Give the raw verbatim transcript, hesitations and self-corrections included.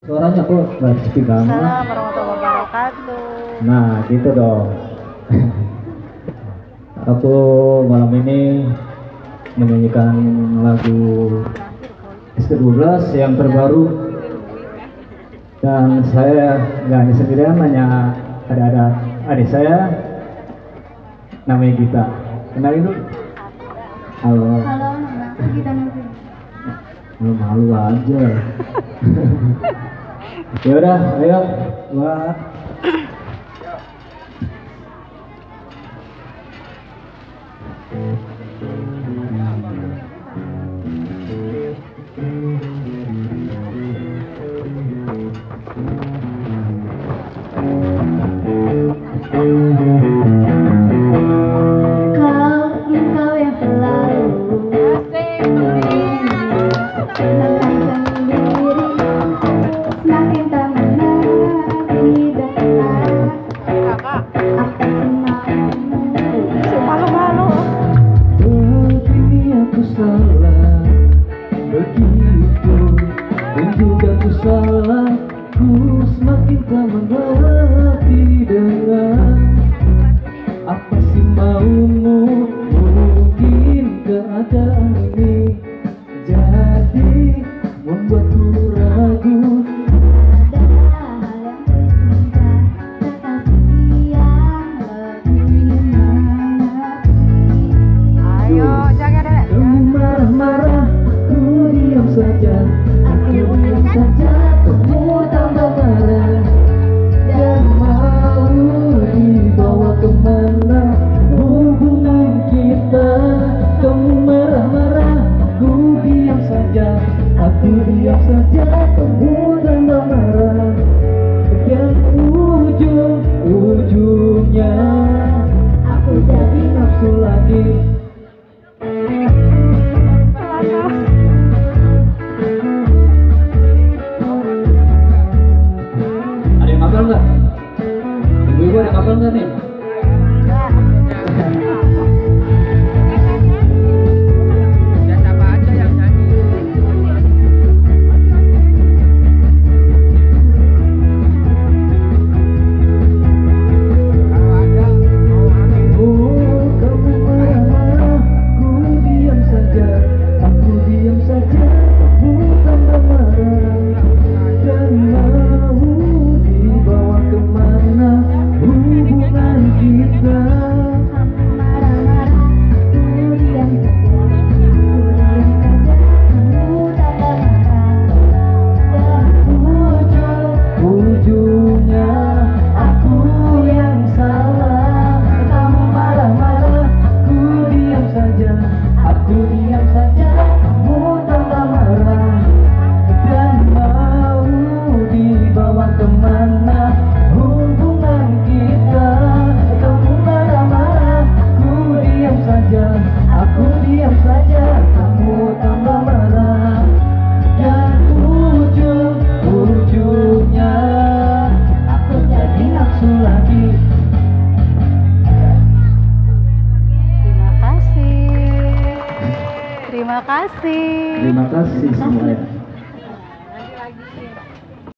Suaranya kok nggak sepi banget. Assalamualaikum warahmatullahi wabarakatuh. Nah, gitu dong. Aku malam ini menyanyikan lagu S T dua belas yang terbaru. Dan saya nggak hanya sendirian, hanya ada-ada adik saya namanya Gita. Kenalin dulu. Halo. Halo, nama aku Gita Nurfi. Lu malu aja. Ya udah, ayo. Wah. Kau, engkau yang selalu tenang sendiri, semakin tak mengerti dengan apa semaumu. Malu-malu. Begini aku salah, begitu dan juga aku salah. Ku semakin tak mengerti dengan apa sih maumu. Mungkin keadaan ini jadi membuatku ragu. Ada hal yang berbeda, kekasih yang lebih mengerti. Ayo, jaga deh. Kamu marah-marah, ku diam saja. Aku diam saja, kamu tambah marah. Dan mau dibawa kemana hubungan kita. Kamu marah-marah, ku diam saja. Aku diam saja, kamu tambah marah. Dan ujung-ujungnya aku jadi nafsu lagi. Ada yang ngapel nggak? Ibu-ibu ada yang ngapel nggak nih? Ya siapa aja yang nyanyi. Kalau ada mau ambil. Oh, kamu marah-marah, ku diam saja. Aku diam saja, kamu tambah marah. Dan mau dibawa kemana hubungan kita. Marah-marah, ku diam saja. Ku diam saja, kamu tambah marah. Dan Ujung-ujungnya aku yang salah. Kamu marah-marah, ku diam saja. Aku diam saja, kamu tambah marah. Dan mau dibawa kemana hubungan kita. Kamu marah-marah, ku diam saja. Aku diam saja, kamu tambah marah. Dan ujung-ujungnya aku jadi nafsu lagi. Terima kasih. Terima kasih. Terima kasih semuanya.